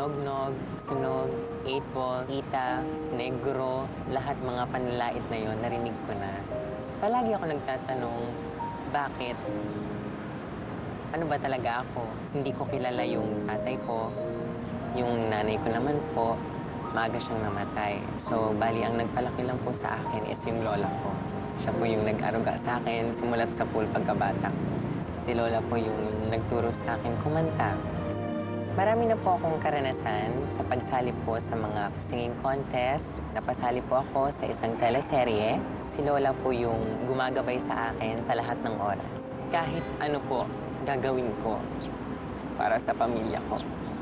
nog-nog, sunog, 8-ball, ita, negro, lahat mga panlalait na yon narinig ko na. Palagi ako nagtatanong, bakit? Ano ba talaga ako? Hindi ko kilala yung tatay ko. Yung nanay ko naman po, maaga siyang namatay. So, bali, ang nagpalaki lang po sa akin is yung lola ko. Siya po yung nag-aruga sa akin, simulat sa pool pagkabata ko. Si lola po yung nagturo sa akin kumanta. Marami na po akong karanasan sa pagsali po sa mga singing contest. Napasali po ako sa isang teleserye. Si lola po yung gumagabay sa akin sa lahat ng oras. Kahit ano po, gagawin ko para sa pamilya ko.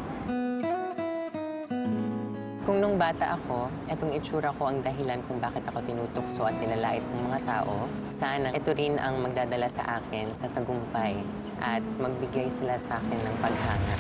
Kung nung bata ako, etong itsura ko ang dahilan kung bakit ako tinutukso at nilalait ng mga tao, sana ito rin ang magdadala sa akin sa tagumpay at magbigay sila sa akin ng paghanga.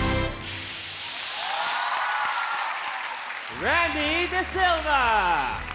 Silva!